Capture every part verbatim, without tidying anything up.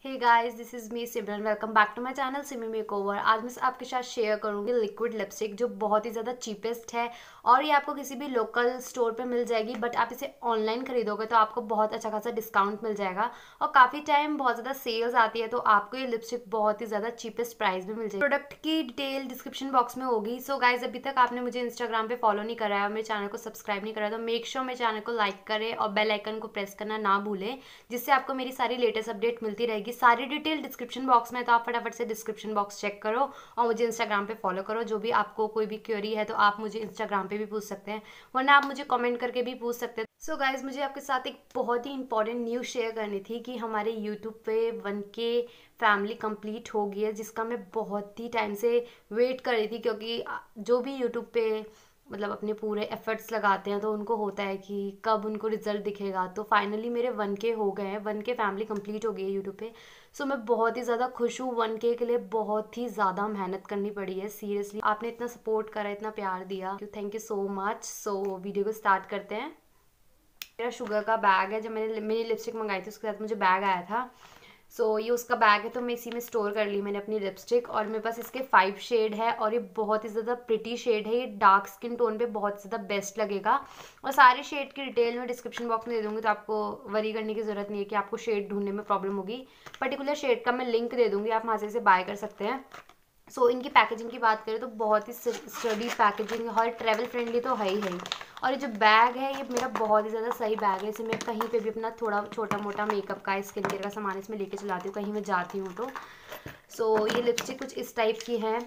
Hey guys, this is me Simran. Welcome back to my channel Simi makeover. आज मैं आपके साथ शेयर करूंगी लिक्विड लिपस्टिक जो बहुत ही ज़्यादा चीपेस्ट है और ये आपको किसी भी लोकल स्टोर पे मिल जाएगी। बट आप इसे ऑनलाइन खरीदोगे तो आपको बहुत अच्छा खासा डिस्काउंट मिल जाएगा और काफ़ी टाइम बहुत ज़्यादा सेल्स आती है तो आपको ये लिपस्टिक बहुत ही ज़्यादा चीपेस्ट प्राइस में मिल जाएगी। प्रोडक्ट की डिटेल डिस्क्रिप्शन बॉक्स में होगी। सो गाइज, अभी तक आपने मुझे इंस्टाग्राम पे फॉलो नहीं करा है और मेरे चैनल को सब्सक्राइब नहीं करा तो मेक श्योर मेरे चैनल को लाइक करें और बेल आइकन को प्रेस करना ना भूलें, जिससे आपको मेरी सारी लेटेस्ट अपडेट मिलती रहेगी। सारी डिटेल डिस्क्रिप्शन बॉक्स में, तो आप फटाफट से डिस्क्रिप्शन बॉक्स चेक करो और मुझे इंस्टाग्राम पे फॉलो करो। जो भी आपको कोई भी क्वेरी है तो आप मुझे इंस्टाग्राम पे भी पूछ सकते हैं, वरना आप मुझे कमेंट करके भी पूछ सकते हैं। सो गाइज, मुझे आपके साथ एक बहुत ही इंपॉर्टेंट न्यूज़ शेयर करनी थी कि हमारे यूट्यूब पे वन के फैमिली कंप्लीट हो गई है, जिसका मैं बहुत ही टाइम से वेट कर रही थी। क्योंकि जो भी यूट्यूब पे मतलब अपने पूरे एफर्ट्स लगाते हैं तो उनको होता है कि कब उनको रिजल्ट दिखेगा। तो फाइनली मेरे वन के हो गए हैं, वन के फैमिली कंप्लीट हो गई है यूट्यूब पे। सो so, मैं बहुत ही ज़्यादा खुश हूँ। वन के के लिए बहुत ही ज़्यादा मेहनत करनी पड़ी है। सीरियसली आपने इतना सपोर्ट करा, इतना प्यार दिया, thank you so much. So video को स्टार्ट करते हैं। मेरा शुगर का बैग है। जब मैंने मेरी लिपस्टिक मंगाई थी उसके साथ मुझे बैग आया था। सो so, ये उसका बैग है तो मैं इसी में स्टोर कर ली मैंने अपनी लिपस्टिक। और मेरे पास इसके फाइव शेड है और ये बहुत ही ज़्यादा प्रिटी शेड है। ये डार्क स्किन टोन पे बहुत ज़्यादा बेस्ट लगेगा और सारे शेड की डिटेल मैं डिस्क्रिप्शन बॉक्स में दे दूँगी, तो आपको वरी करने की ज़रूरत नहीं है कि आपको शेड ढूंढने में प्रॉब्लम होगी। पर्टिकुलर शेड का मैं लिंक दे दूँगी, आप वहाँ से इसे बाय कर सकते हैं। सो so, इनकी पैकेजिंग की बात करें तो बहुत ही स्टडी पैकेजिंग और ट्रैवल फ्रेंडली तो है ही है। और ये जो बैग है ये मेरा बहुत ही ज़्यादा सही बैग है। इसे मैं कहीं पे भी अपना थोड़ा छोटा मोटा मेकअप का, स्किन केयर का सामान इसमें लेके चलाती हूँ, कहीं मैं जाती हूँ तो। सो so, ये लिपस्टिक कुछ इस टाइप की है,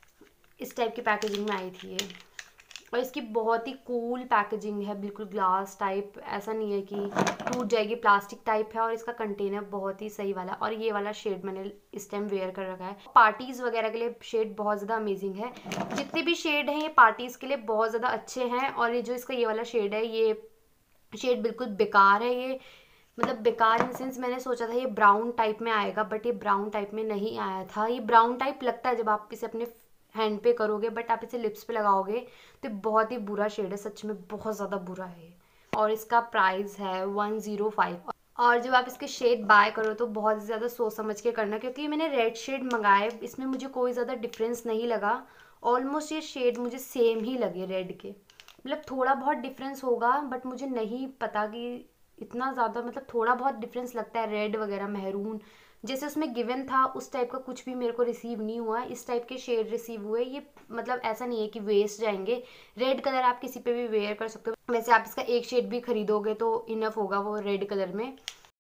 इस टाइप की पैकेजिंग में आई थी ये। और इसकी बहुत ही कूल पैकेजिंग है, बिल्कुल ग्लास टाइप, ऐसा नहीं है कि टूट जाएगी, प्लास्टिक टाइप है। और इसका कंटेनर बहुत ही सही वाला और ये वाला शेड मैंने इस टाइम वेयर कर रखा है। पार्टीज़ वगैरह के लिए शेड बहुत ज़्यादा अमेजिंग है। जितने भी शेड हैं ये पार्टीज़ के लिए बहुत ज़्यादा अच्छे हैं। और ये जो इसका ये वाला शेड है, ये शेड बिल्कुल बेकार है। ये मतलब बेकार इन सेंस, मैंने सोचा था ये ब्राउन टाइप में आएगा बट ये ब्राउन टाइप में नहीं आया था। ये ब्राउन टाइप लगता है जब आप इसे अपने हैंड पे करोगे, बट आप इसे लिप्स पे लगाओगे तो बहुत ही बुरा शेड है, सच में बहुत ज़्यादा बुरा है। और इसका प्राइस है वन ज़ीरो फाइव। और जब आप इसके शेड बाय करो तो बहुत ज़्यादा सोच समझ के करना, क्योंकि मैंने रेड शेड मंगाए, इसमें मुझे कोई ज़्यादा डिफरेंस नहीं लगा। ऑलमोस्ट ये शेड मुझे सेम ही लगे रेड के, मतलब थोड़ा बहुत डिफरेंस होगा बट मुझे नहीं पता कि इतना ज़्यादा, मतलब थोड़ा बहुत डिफरेंस लगता है। रेड वगैरह मैरून जैसे उसमें गिवन था उस टाइप का कुछ भी मेरे को रिसीव नहीं हुआ। इस टाइप के शेड रिसीव हुए। ये मतलब ऐसा नहीं है कि वेस्ट जाएंगे। रेड कलर आप किसी पे भी वेयर कर सकते हो। वैसे आप इसका एक शेड भी खरीदोगे तो इनफ होगा वो रेड कलर में।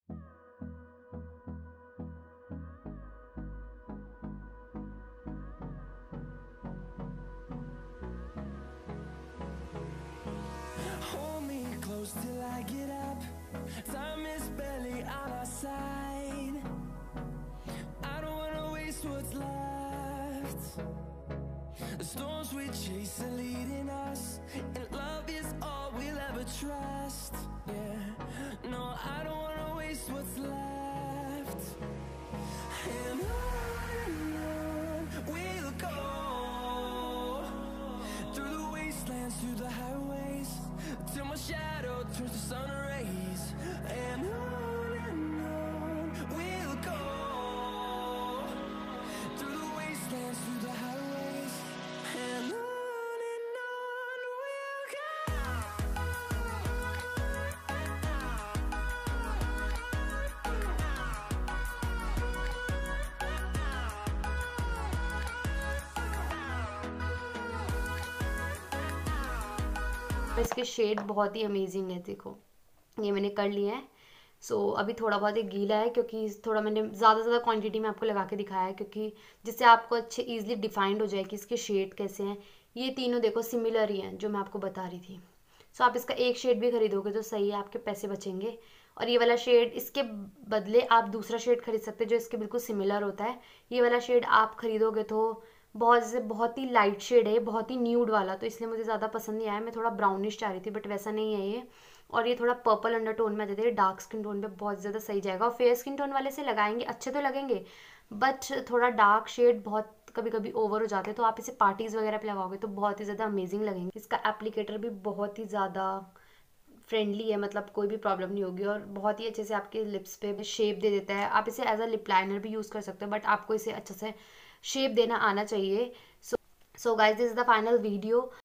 Till I get up, time is barely on our side. I don't wanna waste what's left. The storms we chase are leading us, and love is all we'll ever trust. Yeah, no, I don't wanna waste what's left. And on and on we'll go, through the wastelands, through the highways, till my shadow turns to sun rays. And on and on we'll go, through the wastelands, through the highways. And on and on we'll go. इसके shade बहुत ही amazing है। देखो ये मैंने कर लिए हैं। सो so, अभी थोड़ा बहुत एक गीला है क्योंकि थोड़ा मैंने ज़्यादा ज़्यादा क्वांटिटी में आपको लगा के दिखाया है, क्योंकि जिससे आपको अच्छे इजीली डिफाइंड हो जाए कि इसके शेड कैसे हैं। ये तीनों देखो सिमिलर ही हैं जो मैं आपको बता रही थी। सो so, आप इसका एक शेड भी खरीदोगे तो सही है, आपके पैसे बचेंगे। और ये वाला शेड, इसके बदले आप दूसरा शेड खरीद सकते हैं जो इसके बिल्कुल सिमिलर होता है। ये वाला शेड आप खरीदोगे तो बहुत से बहुत ही लाइट शेड है, बहुत ही न्यूड वाला, तो इसलिए मुझे ज़्यादा पसंद नहीं आया। मैं थोड़ा ब्राउनिश चाह रही थी बट वैसा नहीं है ये। और ये थोड़ा पर्पल अंडर टोन में आ जाते हैं, डार्क स्किन टोन पे बहुत ज़्यादा सही जाएगा। और फेयर स्किन टोन वाले से लगाएंगे अच्छे तो लगेंगे, बट थोड़ा डार्क शेड बहुत कभी कभी ओवर हो जाते हैं, तो आप इसे पार्टीज़ वगैरह पे लगाओगे तो बहुत ही ज़्यादा अमेजिंग लगेंगे। इसका एप्लीकेटर भी बहुत ही ज़्यादा फ्रेंडली है, मतलब कोई भी प्रॉब्लम नहीं होगी और बहुत ही अच्छे से आपके लिप्स पे शेप दे देता है। आप इसे एज अ लिप लाइनर भी यूज़ कर सकते हो, बट आपको इसे अच्छे से शेप देना आना चाहिए। So so guys, this is the final video.